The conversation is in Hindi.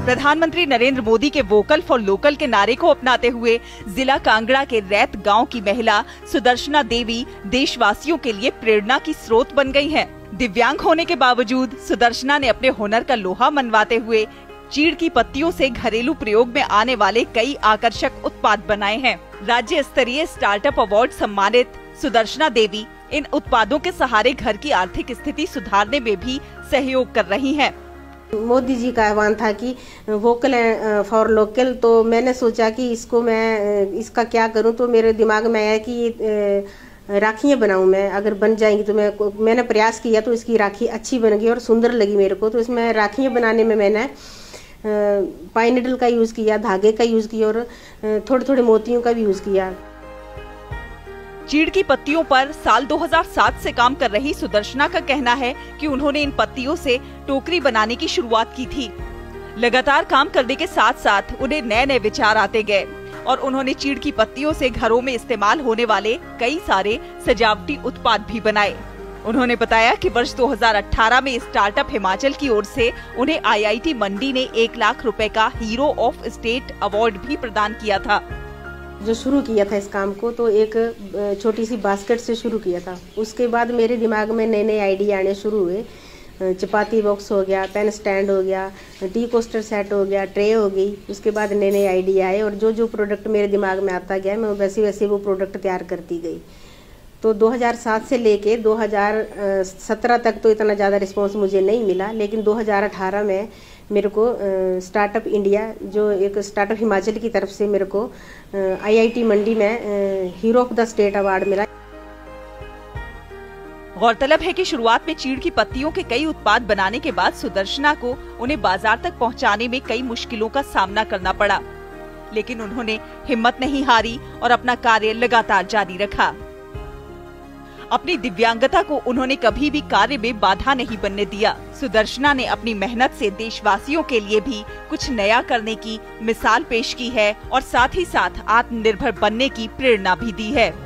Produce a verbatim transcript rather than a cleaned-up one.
प्रधानमंत्री नरेंद्र मोदी के वोकल फॉर लोकल के नारे को अपनाते हुए जिला कांगड़ा के रैत गांव की महिला सुदर्शना देवी देशवासियों के लिए प्रेरणा की स्रोत बन गई हैं। दिव्यांग होने के बावजूद सुदर्शना ने अपने हुनर का लोहा मनवाते हुए चीड़ की पत्तियों से घरेलू प्रयोग में आने वाले कई आकर्षक उत्पाद बनाए हैं। राज्य स्तरीय स्टार्टअप अवार्ड सम्मानित सुदर्शना देवी इन उत्पादों के सहारे घर की आर्थिक स्थिति सुधारने में भी सहयोग कर रही हैं। मोदी जी का आह्वान था कि वोकल फॉर लोकल, तो मैंने सोचा कि इसको मैं इसका क्या करूं, तो मेरे दिमाग में आया कि राखियाँ बनाऊं मैं, अगर बन जाएंगी तो मैं मैंने प्रयास किया तो इसकी राखी अच्छी बन गई और सुंदर लगी मेरे को। तो इसमें राखियाँ बनाने में मैंने पाइन नीडल का यूज़ किया, धागे का यूज़ किया और थोड़े थोड़े मोतियों का भी यूज़ किया। चीड़ की पत्तियों पर साल दो हज़ार सात से काम कर रही सुदर्शना का कहना है कि उन्होंने इन पत्तियों से टोकरी बनाने की शुरुआत की थी। लगातार काम करने के साथ साथ उन्हें नए नए विचार आते गए और उन्होंने चीड़ की पत्तियों से घरों में इस्तेमाल होने वाले कई सारे सजावटी उत्पाद भी बनाए। उन्होंने बताया कि वर्ष दो हज़ार अठारह में स्टार्टअप हिमाचल की ओर से उन्हें आई आई टी मंडी ने एक लाख रुपए का हीरो ऑफ स्टेट अवार्ड भी प्रदान किया था। जो शुरू किया था इस काम को तो एक छोटी सी बास्केट से शुरू किया था। उसके बाद मेरे दिमाग में नए नए आइडिया आने शुरू हुए। चपाती बॉक्स हो गया, पेन स्टैंड हो गया, टी कोस्टर सेट हो गया, ट्रे हो गई। उसके बाद नए नए आइडिया आए और जो जो प्रोडक्ट मेरे दिमाग में आता गया मैं वैसे वैसे वो प्रोडक्ट तैयार करती गई। तो दो हज़ार सात से लेके दो हज़ार सत्रह तक तो इतना ज़्यादा रिस्पांस मुझे नहीं मिला, लेकिन दो हज़ार अठारह में मेरे को स्टार्टअप इंडिया, जो एक स्टार्टअप हिमाचल की तरफ से मेरे को आई आई टी मंडी में hero of the state award मिला। गौरतलब है कि शुरुआत में चीड़ की पत्तियों के कई उत्पाद बनाने के बाद सुदर्शना को उन्हें बाजार तक पहुंचाने में कई मुश्किलों का सामना करना पड़ा, लेकिन उन्होंने हिम्मत नहीं हारी और अपना कार्य लगातार जारी रखा। अपनी दिव्यांगता को उन्होंने कभी भी कार्य में बाधा नहीं बनने दिया। सुदर्शना ने अपनी मेहनत से देशवासियों के लिए भी कुछ नया करने की मिसाल पेश की है और साथ ही साथ आत्मनिर्भर बनने की प्रेरणा भी दी है।